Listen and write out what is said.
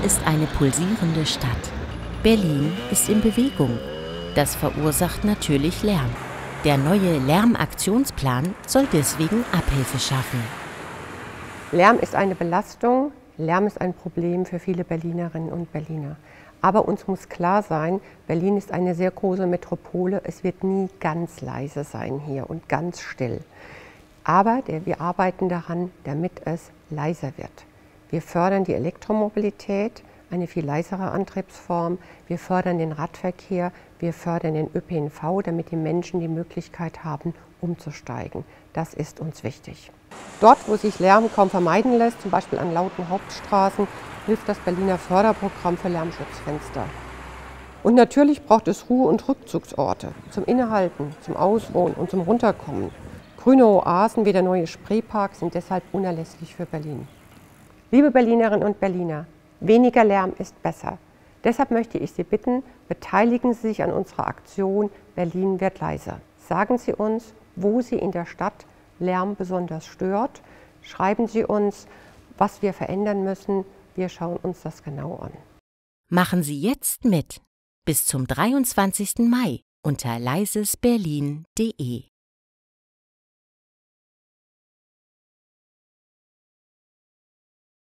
ist eine pulsierende Stadt. Berlin ist in Bewegung. Das verursacht natürlich Lärm. Der neue Lärmaktionsplan soll deswegen Abhilfe schaffen. Lärm ist eine Belastung, Lärm ist ein Problem für viele Berlinerinnen und Berliner. Aber uns muss klar sein, Berlin ist eine sehr große Metropole. Es wird nie ganz leise sein hier und ganz still. Aber wir arbeiten daran, damit es leiser wird. Wir fördern die Elektromobilität, eine viel leisere Antriebsform. Wir fördern den Radverkehr, wir fördern den ÖPNV, damit die Menschen die Möglichkeit haben, umzusteigen. Das ist uns wichtig. Dort, wo sich Lärm kaum vermeiden lässt, zum Beispiel an lauten Hauptstraßen, hilft das Berliner Förderprogramm für Lärmschutzfenster. Und natürlich braucht es Ruhe- und Rückzugsorte zum Innehalten, zum Ausruhen und zum Runterkommen. Grüne Oasen wie der neue Spreepark sind deshalb unerlässlich für Berlin. Liebe Berlinerinnen und Berliner, weniger Lärm ist besser. Deshalb möchte ich Sie bitten, beteiligen Sie sich an unserer Aktion Berlin wird leiser. Sagen Sie uns, wo Sie in der Stadt Lärm besonders stört. Schreiben Sie uns, was wir verändern müssen. Wir schauen uns das genau an. Machen Sie jetzt mit. Bis zum 23. Mai unter leisesberlin.de.